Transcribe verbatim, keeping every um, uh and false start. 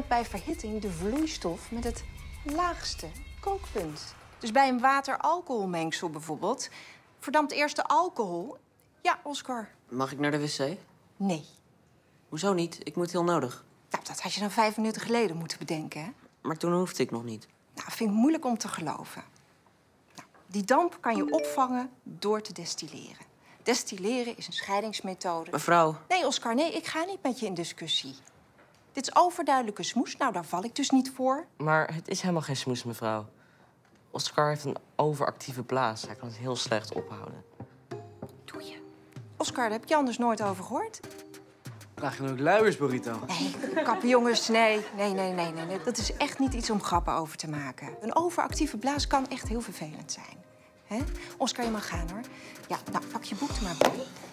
vormt bij verhitting de vloeistof met het laagste kookpunt. Dus bij een water-alcoholmengsel bijvoorbeeld verdampt eerst de alcohol. Ja, Oscar? Mag ik naar de wc? Nee. Hoezo niet? Ik moet heel nodig. Nou, dat had je dan vijf minuten geleden moeten bedenken, hè? Maar toen hoefde ik nog niet. Nou, vind ik moeilijk om te geloven. Nou, die damp kan je opvangen door te destilleren. Destilleren is een scheidingsmethode. Mevrouw. Nee, Oscar, nee, ik ga niet met je in discussie. Dit is overduidelijke smoes. Nou, daar val ik dus niet voor. Maar het is helemaal geen smoes, mevrouw. Oscar heeft een overactieve blaas. Hij kan het heel slecht ophouden. Doe je. Oscar, daar heb je anders nooit over gehoord. Draag je dan ook luiers, Burrito? Nee, kappen jongens, nee. Nee, nee, nee, nee, nee. Dat is echt niet iets om grappen over te maken. Een overactieve blaas kan echt heel vervelend zijn. Hè? Oscar, je mag gaan, hoor. Ja, nou, pak je boek er maar bij.